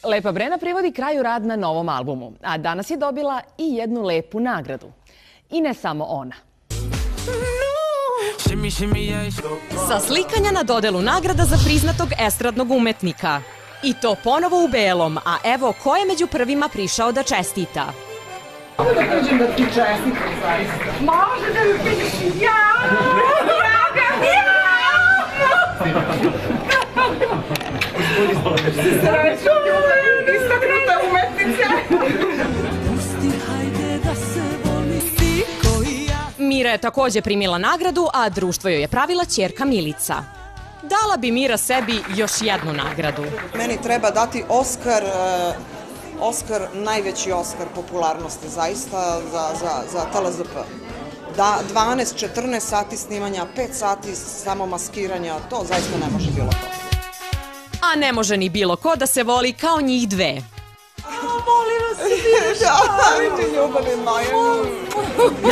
Lepa Brena privodi kraju rad na novom albumu, a danas je dobila i jednu lepu nagradu. I ne samo ona. Sa slikanja na dodelu nagrada za priznatog estradnog umetnika. I to ponovo u belom, a evo ko je među prvima prišao da čestita. Mogu da kažem da ti čestitam zaista. Može da mi pišeš ja! Istaknuta umetnica. Mira je takođe primila nagradu, a društvo joj je pravila ćerka Milica. Dala bi Mira sebi još jednu nagradu. Meni treba dati Oskar, najveći Oskar popularnosti zaista za TLZP. Da, 12-14 sati snimanja, 5 sati samo maskiranja, to zaista ne može bilo ko. A ne može ni bilo ko da se voli kao njih dve. Molim vas, ljubavi moja.